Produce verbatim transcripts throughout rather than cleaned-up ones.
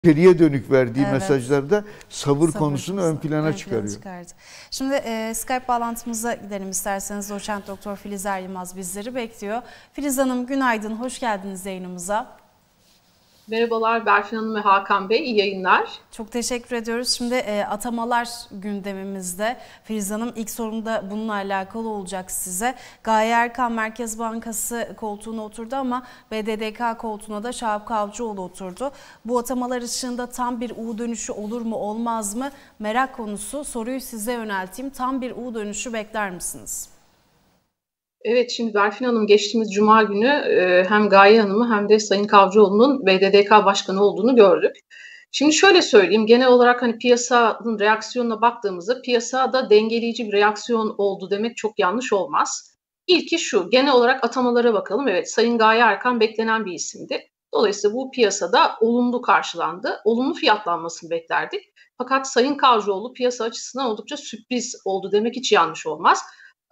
içeriye dönük verdiği Evet. mesajlarda sabır, Sabır konusunu ön plana ön çıkarıyor. çıkardı. Şimdi e, Skype bağlantımıza gidelim isterseniz. Doçent Doktor Filiz Er Yılmaz bizleri bekliyor. Filiz Hanım günaydın, hoş geldiniz yayınımıza. Merhabalar Berfin Hanım ve Hakan Bey, iyi yayınlar. Çok teşekkür ediyoruz. Şimdi e, atamalar gündemimizde. Filiz Hanım ilk sorum da bununla alakalı olacak size. Gaye Erkan Merkez Bankası koltuğuna oturdu ama B D D K koltuğuna da Şahap Kavcıoğlu oturdu. Bu atamalar ışığında tam bir U dönüşü olur mu olmaz mı merak konusu. Soruyu size yönelteyim. Tam bir U dönüşü bekler misiniz? Evet, şimdi Berfin Hanım geçtiğimiz Cuma günü e, hem Gaye Hanım'ı hem de Sayın Kavcıoğlu'nun B D D K Başkanı olduğunu gördük. Şimdi şöyle söyleyeyim, genel olarak hani piyasanın reaksiyonuna baktığımızda piyasada dengeleyici bir reaksiyon oldu demek çok yanlış olmaz. İlki şu, genel olarak atamalara bakalım. Evet, Sayın Gaye Erkan beklenen bir isimdi. Dolayısıyla bu piyasada olumlu karşılandı. Olumlu fiyatlanmasını beklerdik. Fakat Sayın Kavcıoğlu piyasa açısından oldukça sürpriz oldu demek hiç yanlış olmaz.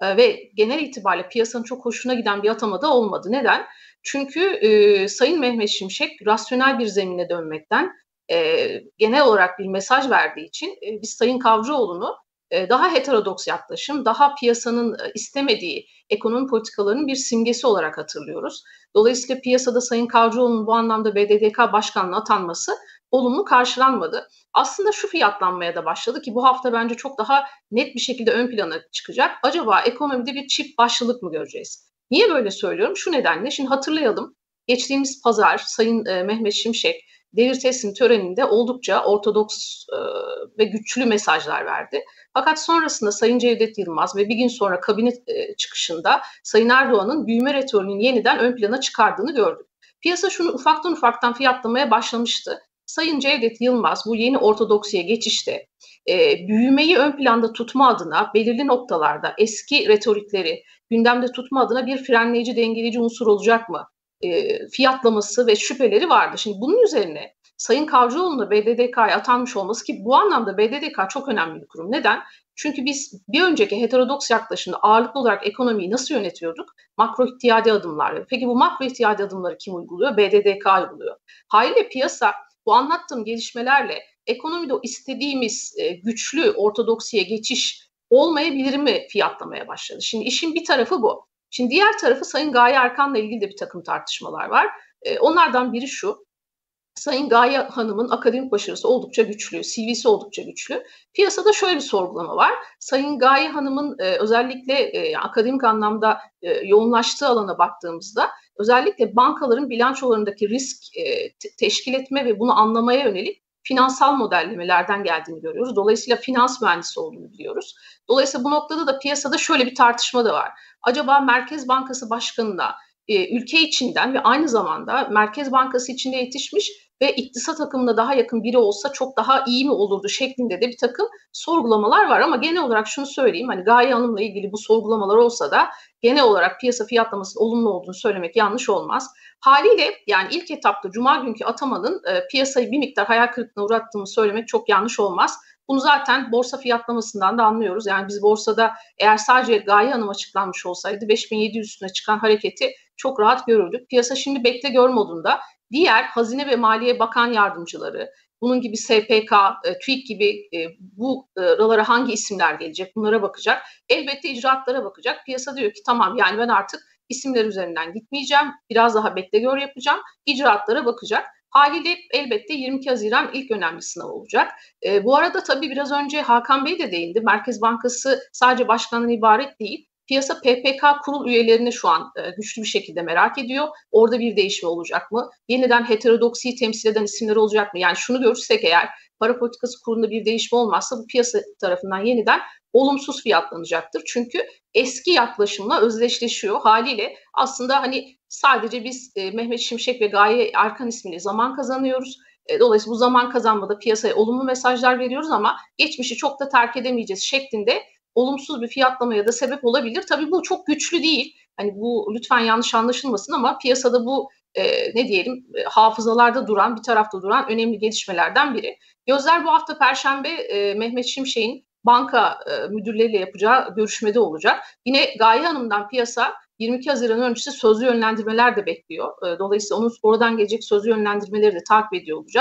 Ve genel itibariyle piyasanın çok hoşuna giden bir atama da olmadı. Neden? Çünkü e, Sayın Mehmet Şimşek rasyonel bir zemine dönmekten e, genel olarak bir mesaj verdiği için e, biz Sayın Kavcıoğlu'nu e, daha heterodoks yaklaşım, daha piyasanın e, istemediği ekonomi politikalarının bir simgesi olarak hatırlıyoruz. Dolayısıyla piyasada Sayın Kavcıoğlu'nun bu anlamda B D D K Başkanlığı'na atanması olumlu karşılanmadı. Aslında şu fiyatlanmaya da başladı ki bu hafta bence çok daha net bir şekilde ön plana çıkacak. Acaba ekonomide bir çift başlılık mı göreceğiz? Niye böyle söylüyorum? Şu nedenle, şimdi hatırlayalım. Geçtiğimiz pazar Sayın e, Mehmet Şimşek devir teslim töreninde oldukça ortodoks e, ve güçlü mesajlar verdi. Fakat sonrasında Sayın Cevdet Yılmaz ve bir gün sonra kabine e, çıkışında Sayın Erdoğan'ın büyüme retorunu yeniden ön plana çıkardığını gördük. Piyasa şunu ufaktan ufaktan fiyatlamaya başlamıştı. Sayın Cevdet Yılmaz bu yeni ortodoksiye geçişte e, büyümeyi ön planda tutma adına belirli noktalarda eski retorikleri gündemde tutma adına bir frenleyici, dengeleyici unsur olacak mı? E, fiyatlaması ve şüpheleri vardı. Şimdi bunun üzerine Sayın Kavcıoğlu'nun da B D D K'ya atanmış olması, ki bu anlamda B D D K çok önemli bir kurum. Neden? Çünkü biz bir önceki heterodoks yaklaşımda ağırlıklı olarak ekonomiyi nasıl yönetiyorduk? Makro ihtiyadi adımlar. Peki bu makro ihtiyadi adımları kim uyguluyor? B D D K uyguluyor. Haliyle piyasa bu anlattığım gelişmelerle ekonomide o istediğimiz e, güçlü ortodoksiye geçiş olmayabilir mi fiyatlamaya başladı. Şimdi işin bir tarafı bu. Şimdi diğer tarafı Sayın Gaye Erkan'la ilgili de bir takım tartışmalar var. E, onlardan biri şu. Sayın Gaye Hanım'ın akademik başarısı oldukça güçlü, C V'si oldukça güçlü. Piyasada şöyle bir sorgulama var. Sayın Gaye Hanım'ın e, özellikle e, akademik anlamda e, yoğunlaştığı alana baktığımızda özellikle bankaların bilançolarındaki risk e, te- teşkil etme ve bunu anlamaya yönelik finansal modellemelerden geldiğini görüyoruz. Dolayısıyla finans mühendisi olduğunu biliyoruz. Dolayısıyla bu noktada da piyasada şöyle bir tartışma da var. Acaba Merkez Bankası Başkanı'na e, ülke içinden ve aynı zamanda Merkez Bankası içinde yetişmiş ve iktisat akımına daha yakın biri olsa çok daha iyi mi olurdu şeklinde de bir takım sorgulamalar var. Ama genel olarak şunu söyleyeyim, hani Gaye Hanım'la ilgili bu sorgulamalar olsa da genel olarak piyasa fiyatlamasının olumlu olduğunu söylemek yanlış olmaz. Haliyle yani ilk etapta Cuma günkü atamanın e, piyasayı bir miktar hayal kırıklığına uğrattığını söylemek çok yanlış olmaz. Bunu zaten borsa fiyatlamasından da anlıyoruz. Yani biz borsada eğer sadece Gaye Hanım açıklanmış olsaydı beş bin yedi yüz üstüne çıkan hareketi çok rahat görürdük. Piyasa şimdi bekle gör modunda. Diğer Hazine ve Maliye Bakan Yardımcıları, bunun gibi S P K, e, TÜİK gibi e, buralara hangi isimler gelecek bunlara bakacak. Elbette icraatlara bakacak. Piyasa diyor ki tamam, yani ben artık isimler üzerinden gitmeyeceğim. Biraz daha bekle gör yapacağım. İcraatlara bakacak. Haliyle elbette yirmi iki Haziran ilk önemli sınav olacak. E, bu arada tabii biraz önce Hakan Bey de değindi. Merkez Bankası sadece başkandan ibaret değil. Piyasa P P K kurul üyelerini şu an e, güçlü bir şekilde merak ediyor. Orada bir değişme olacak mı? Yeniden heterodoksiyi temsil eden isimler olacak mı? Yani şunu görürsek eğer para politikası kurulunda bir değişme olmazsa bu piyasa tarafından yeniden olumsuz fiyatlanacaktır. Çünkü eski yaklaşımla özdeşleşiyor. Haliyle aslında hani sadece biz e, Mehmet Şimşek ve Gaye Erkan ismiyle zaman kazanıyoruz. E, dolayısıyla bu zaman kazanmada piyasaya olumlu mesajlar veriyoruz ama geçmişi çok da terk edemeyeceğiz şeklinde olumsuz bir fiyatlamaya da sebep olabilir. Tabii bu çok güçlü değil. Hani bu lütfen yanlış anlaşılmasın ama piyasada bu e, ne diyelim e, hafızalarda duran, bir tarafta duran önemli gelişmelerden biri. Gözler bu hafta Perşembe e, Mehmet Şimşek'in banka e, müdürleriyle yapacağı görüşmede olacak. Yine Gaye Hanım'dan piyasa yirmi iki Haziran öncesi sözlü yönlendirmeler de bekliyor. E, dolayısıyla onun oradan gelecek sözlü yönlendirmeleri de takip ediyor olacağız.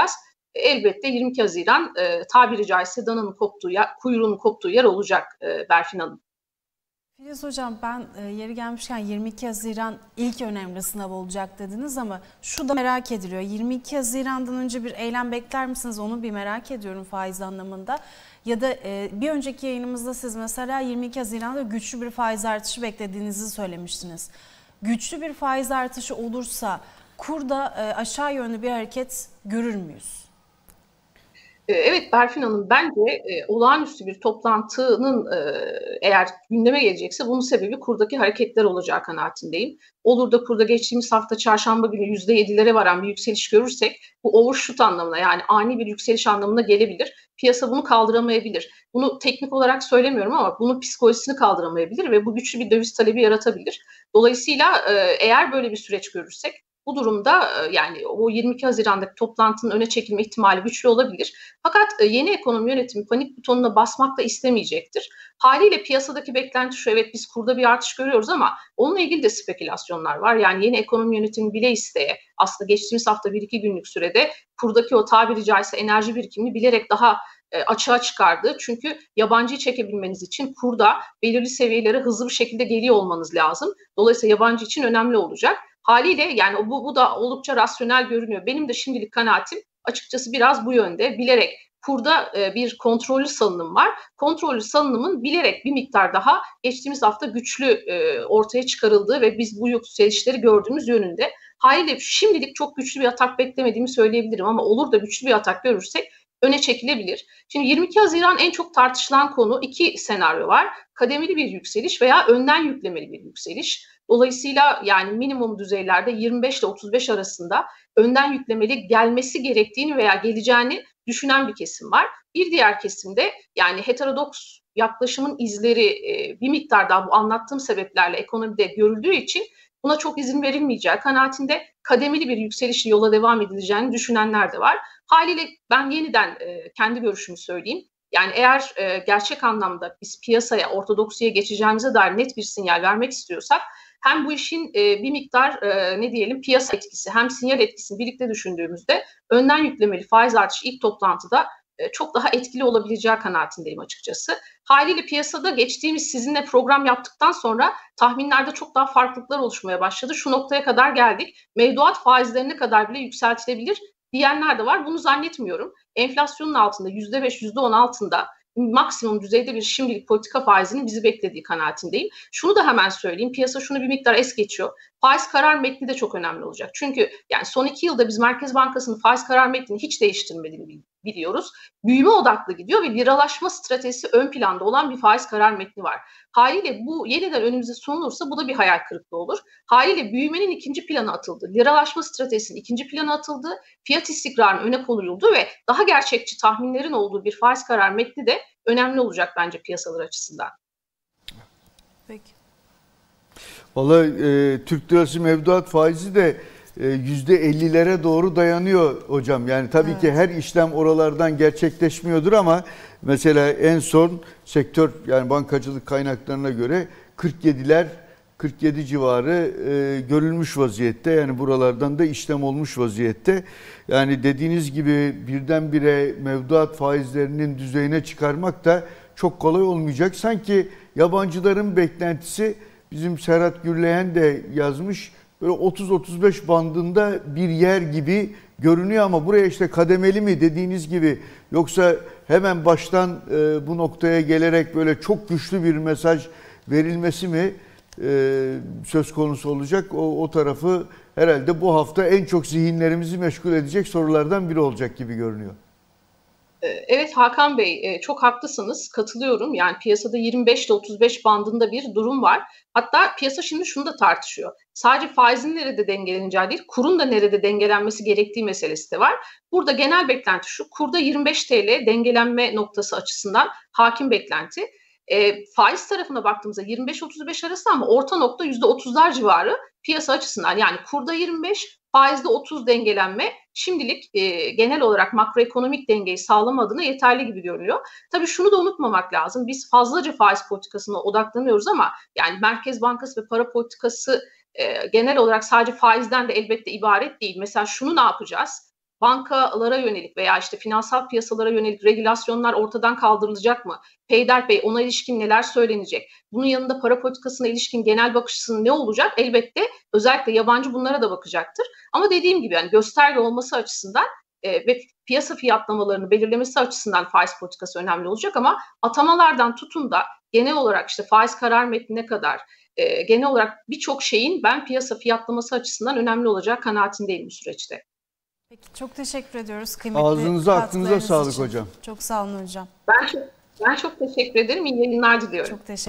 elbette yirmi iki Haziran e, tabiri caizse dananın koptuğu yer, kuyruğunun koptuğu yer olacak e, Berfin Hanım. Filiz Hocam, ben e, yeri gelmişken yirmi iki Haziran ilk önemli sınav olacak dediniz ama şu da merak ediliyor. yirmi iki Haziran'dan önce bir eylem bekler misiniz? Onu bir merak ediyorum faiz anlamında. Ya da e, bir önceki yayınımızda siz mesela yirmi iki Haziran'da güçlü bir faiz artışı beklediğinizi söylemiştiniz. Güçlü bir faiz artışı olursa kurda e, aşağı yönlü bir hareket görür müyüz? Evet Berfin Hanım, bence e, olağanüstü bir toplantının e, eğer gündeme gelecekse bunun sebebi kurdaki hareketler olacağı kanaatindeyim. Olur da kurda geçtiğimiz hafta çarşamba günü yüzde yedilere varan bir yükseliş görürsek bu overshoot anlamına, yani ani bir yükseliş anlamına gelebilir. Piyasa bunu kaldıramayabilir. Bunu teknik olarak söylemiyorum ama bunun psikolojisini kaldıramayabilir ve bu güçlü bir döviz talebi yaratabilir. Dolayısıyla e, eğer böyle bir süreç görürsek bu durumda yani o yirmi iki Haziran'daki toplantının öne çekilme ihtimali güçlü olabilir. Fakat yeni ekonomi yönetimi panik butonuna basmak da istemeyecektir. Haliyle piyasadaki beklenti şu: evet biz kurda bir artış görüyoruz ama onunla ilgili de spekülasyonlar var. Yani yeni ekonomi yönetimi bile isteye aslında geçtiğimiz hafta bir iki günlük sürede kurdaki o tabiri caizse enerji birikimini bilerek daha e, açığa çıkardı. Çünkü yabancıyı çekebilmeniz için kurda belirli seviyelere hızlı bir şekilde geliyor olmanız lazım. Dolayısıyla yabancı için önemli olacak. Haliyle yani bu, bu da oldukça rasyonel görünüyor. Benim de şimdilik kanaatim açıkçası biraz bu yönde. Bilerek kurda e, bir kontrollü salınım var. Kontrollü salınımın bilerek bir miktar daha geçtiğimiz hafta güçlü e, ortaya çıkarıldığı ve biz bu yükselişleri gördüğümüz yönünde. Haliyle şimdilik çok güçlü bir atak beklemediğimi söyleyebilirim ama olur da güçlü bir atak görürsek öne çekilebilir. Şimdi yirmi iki Haziran en çok tartışılan konu, iki senaryo var. Kademeli bir yükseliş veya önden yüklemeli bir yükseliş. Dolayısıyla yani minimum düzeylerde yirmi beş ile otuz beş arasında önden yüklemeli gelmesi gerektiğini veya geleceğini düşünen bir kesim var. Bir diğer kesimde yani heterodoks yaklaşımın izleri e, bir miktar daha bu anlattığım sebeplerle ekonomide görüldüğü için buna çok izin verilmeyeceği kanaatinde kademeli bir yükselişle yola devam edileceğini düşünenler de var. Haliyle ben yeniden e, kendi görüşümü söyleyeyim. Yani eğer e, gerçek anlamda biz piyasaya, ortodoksiye geçeceğimize dair net bir sinyal vermek istiyorsak hem bu işin e, bir miktar e, ne diyelim piyasa etkisi hem sinyal etkisini birlikte düşündüğümüzde önden yüklemeli faiz artışı ilk toplantıda e, çok daha etkili olabileceği kanaatindeyim açıkçası. Haliyle piyasada geçtiğimiz sizinle program yaptıktan sonra tahminlerde çok daha farklılıklar oluşmaya başladı. Şu noktaya kadar geldik. Mevduat faizlerine kadar bile yükseltilebilir diyenler de var. Bunu zannetmiyorum. Enflasyonun altında yüzde beş, yüzde on altında maksimum düzeyde bir şimdilik politika faizinin bizi beklediği kanaatindeyim. Şunu da hemen söyleyeyim. Piyasa şunu bir miktar es geçiyor. Faiz karar metni de çok önemli olacak. Çünkü yani son iki yılda biz Merkez Bankası'nın faiz karar metnini hiç değiştirmediğini biliyoruz. Büyüme odaklı gidiyor ve liralaşma stratejisi ön planda olan bir faiz karar metni var. Haliyle bu yeniden önümüze sunulursa bu da bir hayal kırıklığı olur. Haliyle büyümenin ikinci plana atıldı. Liralaşma stratejisinin ikinci plana atıldı. Fiyat istikrarının öne konuldu ve daha gerçekçi tahminlerin olduğu bir faiz karar metni de önemli olacak bence piyasalar açısından. Peki. Vallahi e, Türk lirası mevduat faizi de yüzde ellilere doğru dayanıyor hocam. Yani tabii evet. ki her işlem oralardan gerçekleşmiyordur ama mesela en son sektör yani bankacılık kaynaklarına göre kırk yediler kırk yedi civarı e, görülmüş vaziyette. Yani buralardan da işlem olmuş vaziyette. Yani dediğiniz gibi birdenbire mevduat faizlerinin düzeyine çıkarmak da çok kolay olmayacak. Sanki yabancıların beklentisi, bizim Serhat Gürleyen de yazmış, böyle otuz otuz beş bandında bir yer gibi görünüyor ama buraya işte kademeli mi dediğiniz gibi, yoksa hemen baştan e, bu noktaya gelerek böyle çok güçlü bir mesaj verilmesi mi e, söz konusu olacak? O, o tarafı herhalde bu hafta en çok zihinlerimizi meşgul edecek sorulardan biri olacak gibi görünüyor. Evet Hakan Bey, çok haklısınız, katılıyorum. Yani piyasada yirmi beş ile otuz beş bandında bir durum var. Hatta piyasa şimdi şunu da tartışıyor. Sadece faizin nerede dengeleneceği değil, kurun da nerede dengelenmesi gerektiği meselesi de var. Burada genel beklenti şu: kurda yirmi beş TL dengelenme noktası açısından hakim beklenti. E, faiz tarafına baktığımızda yirmi beş otuz beş arası ama orta nokta yüzde otuzlar civarı piyasa açısından. Yani kurda yirmi beş, faizde otuz dengelenme şimdilik e, genel olarak makroekonomik dengeyi sağlama adına yeterli gibi görünüyor. Tabii şunu da unutmamak lazım. Biz fazlaca faiz politikasına odaklanıyoruz ama yani Merkez Bankası ve para politikası e, genel olarak sadece faizden de elbette ibaret değil. Mesela şunu ne yapacağız? bankalara yönelik veya işte finansal piyasalara yönelik regülasyonlar ortadan kaldırılacak mı? Peyderpey ona ilişkin neler söylenecek? Bunun yanında para politikasına ilişkin genel bakış açısı ne olacak? Elbette özellikle yabancı bunlara da bakacaktır. Ama dediğim gibi yani gösterge olması açısından e, ve piyasa fiyatlamalarını belirlemesi açısından faiz politikası önemli olacak ama atamalardan tutun da genel olarak işte faiz karar metnine kadar e, genel olarak birçok şeyin ben piyasa fiyatlaması açısından önemli olacağı kanaatindeyim bu süreçte. Peki, çok teşekkür ediyoruz kıymetli Ağzınıza aklınıza katkılarınız sağlık için. hocam. Çok sağ olun hocam. Ben çok, ben çok teşekkür ederim. İyi yayınlar diliyorum. Çok teşekkür